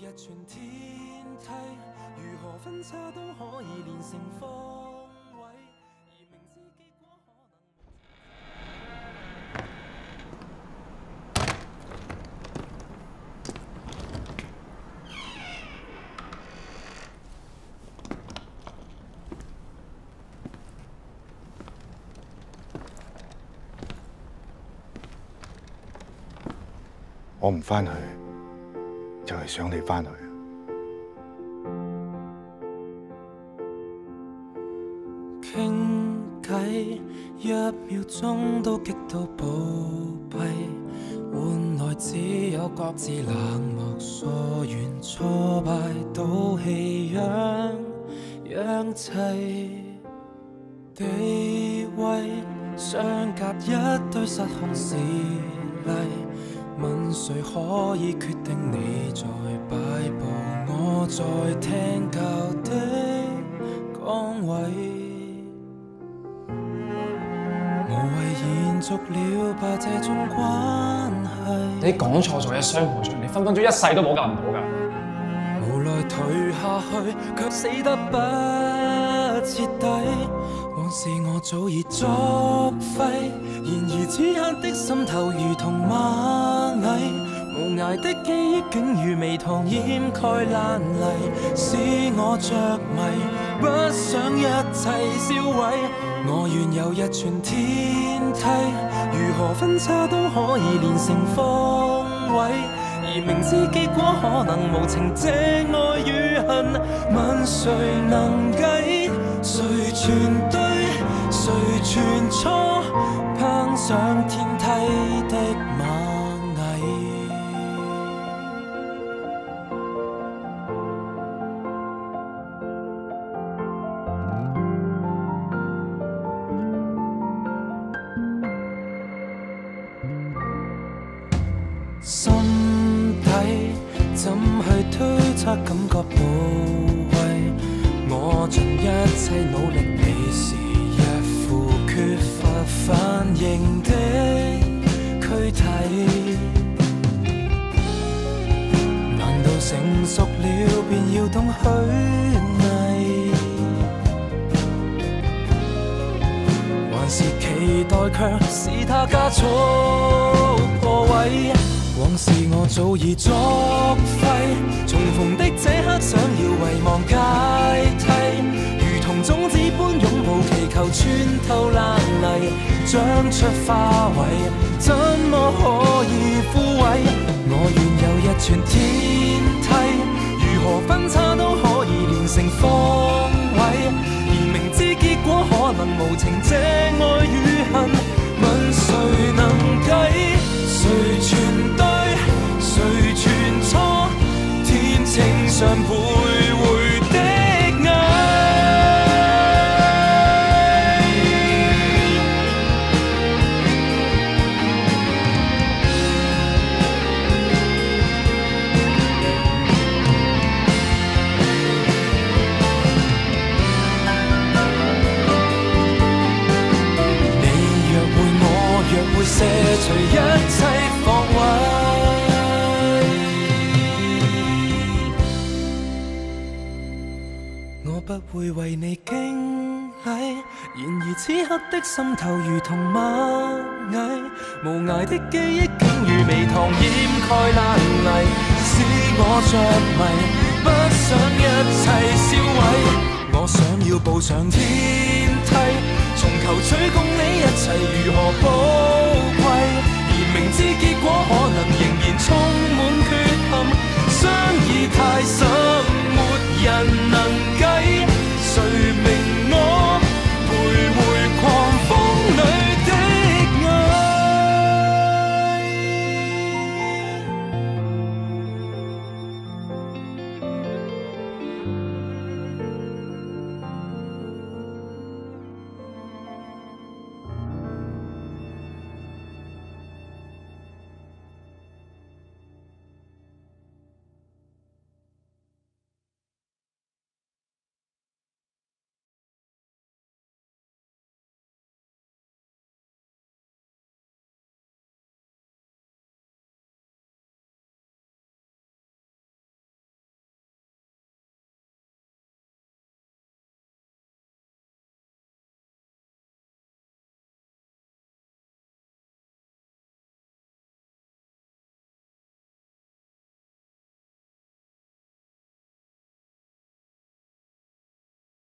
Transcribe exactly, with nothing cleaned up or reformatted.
一寸天梯，如何分叉都可以連成方位，而明知結果可能。 我唔翻去，就係想你翻去。 傾偈一秒鐘都激到暴斃，換來只有各自冷漠疏遠，挫敗到棄養養齊地位，相隔一堆失控事例。問誰可以決定你在擺佈，我在聽教的崗位，無謂延續了吧這種關係。 你講錯咗一雙和尚，你分分鐘一世都補救唔到㗎。 無奈退下去，卻死得不徹底。往事我早已作廢，然而此刻的心頭如同螞蟻，無涯的記憶竟如微糖掩蓋爛泥，使我着迷，不想一切銷毀。我願有一寸天梯，如何分叉都可以連成方位，而明知結果可能無情，這愛與恨，問誰能計？誰全對？誰全錯？攀上天梯的螞蟻，心底怎去推測感覺部位？我盡一切努力，你是缺乏反應的軀體，難道成熟了便要懂虛偽？還是期待卻是他加速破壞？往事我早已作廢，重逢的這刻想要遺忘階梯，如同種子般擁抱祈求穿透爛泥，長出花卉，怎麼可以枯萎？我願有一寸天梯，如何分叉都可以連成方位，而明知結果可能無情，這愛與恨，問誰能計？誰全對？誰全錯？天秤上徘徊的卸除一切防衛，我不會為你驚禮，然而此刻的心頭如同螞蟻，無涯的記憶竟如微糖掩蓋爛泥，使我着迷，不想一切銷毀。我想要步上天梯，從求取共你一齊如何寶貴，而明知結果可能仍然充滿